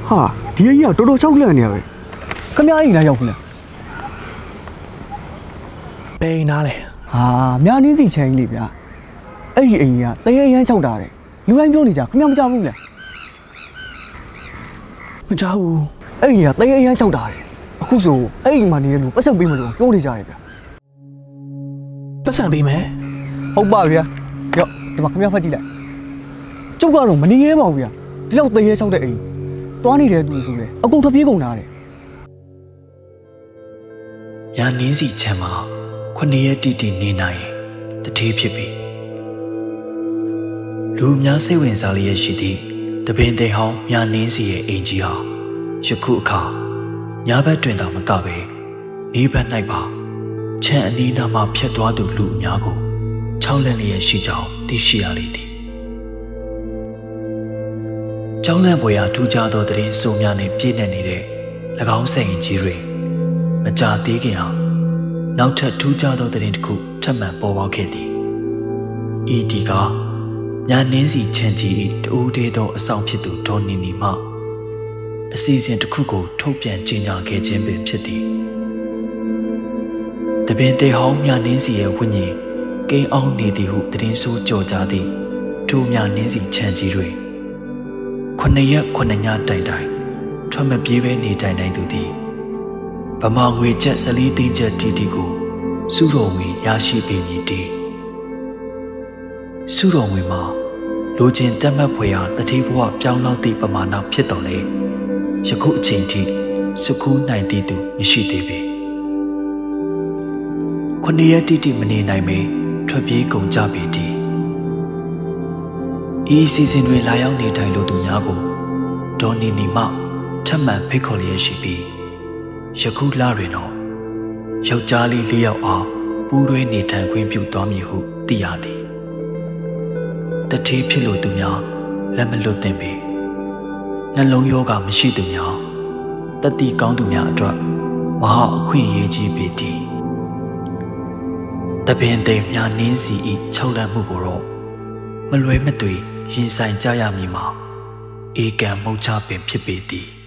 哈，第一样多多少了呢？咁样应该要不呢？ 背哪嘞？ 啊，明年是前里边，哎呀，第一样找大的，刘兰表你家，咁样不找不呢？ 不找。 哎呀，第一样找大的，အခုဆိုအဲ့မှာနေတဲ့လူပတ်စံပေးမလို့ပြောနေကြတယ်ဗျာပတ်စံပေးမယ်ဟုတ်ပါဗျာရောဒီမှာခင်ဗျားဖတ်ကြည့်လိုက်ကျုပ်ကတော့မနေရဲပါဘူးဗျာဒီလောက်တရေလျှောက်တဲ့အိမ်သွားနေတဲ့သူဆိုလေအကုန်ထွက်ပြေးကုန်တာတဲ့ညာနင်းစီချမ်းမှာ9ရက်တိတိနေနိုင်တတိဖြစ်ပြီလူများစိတ်ဝင်စားလျက်ရှိသည့်တပင်တဲ့ဟောင်းညာနင်းစီရဲ့အိမ်ကြီးဟာယခုအခါညာဘက်တွင်သာမကပဲနေဘက်၌ပါချမ်းအနီးနားမှဖြတ်သွားသူလူအများကို၆လက်လျက်ရှိကြောင်းသိရှိရလေသည်ကျောင်းလန့်ပွဲရာထူးခြားသောသတင်းဆိုများနှင့်ပြည့်နှက်နေတဲ့၎င်းစိတ်ရင်ကြီးတွင်မကြာသေးခင်ဟာနောက်ထပ်ထူးခြားသောသတင်းတစ်ခုထပ်မံပေါ်ပေါက်ခဲ့သည်ဤဒီကညာနင်းစီချန်ကြီး၏တူးသေးသောအဆောင်ဖြစ်သူဒေါ်နီနီမှအစီအစဉ်တစ်ခုကိုထုတ်ပြန်ကြေညာခဲ့ခြင်းပင်ဖြစ်သည်တပင်တေဟောင်းညာနင်းစီရဲ့ဝိညာဉ်ကိန်းအောင်နေသည်ဟုသတင်းဆိုးကြော်ကြားသည့်ထိုညာနင်းစီချန်ကြီးတွင်9ရက်9ညတိုင်တိုင်ထွက်မပြေးပဲနေတိုင်နိုင်သူသည်ဗမာငွေကျပ်14သိန်းကျပ်တီတီကိုစုတော်ဝင်ရရှိပေးမည်တည်စုတော်ဝင်မှာလိုချင်တက်မှတ်ဖွယ်ရာတတိဘဝပြောင်းလောက်သည့်ပမာဏဖြစ်တော်လေယခုအချိန်ထိစုကူးနိုင်သည့်သူမရှိသေးပေ9ရက်တီတီမနေနိုင်ပေထွက်ပြေးကုန်ကြပေတည်ဤစီစဉ်တွေလာရောက်နေထိုင်လိုသူများကိုဒေါ်နီနီမှထပ်မံဖိတ်ခေါ်လျက်ရှိပြီးယခုလတွင်တော့ယောက်ျားလေး4ယောက်အားပူးတွဲနေထိုင်ခွင့်ပြုသွားမည်ဟုသိရသည်တတိဖြစ်လို့သူများလက်မလွတ်သင့်ပေနှလုံးရောဂါမရှိသူများတတိကောင်းသူများအတွက်မဟာအခွင့်အရေးကြီးပေသည်တပင်သိမ်မြနင်းစီ၏၆လန့်မှုကိုတော့မလွဲမသွေရင်ဆိုင်ကြရမည်မှာဧကံမုတ်ချပင်ဖြစ်ပေသည်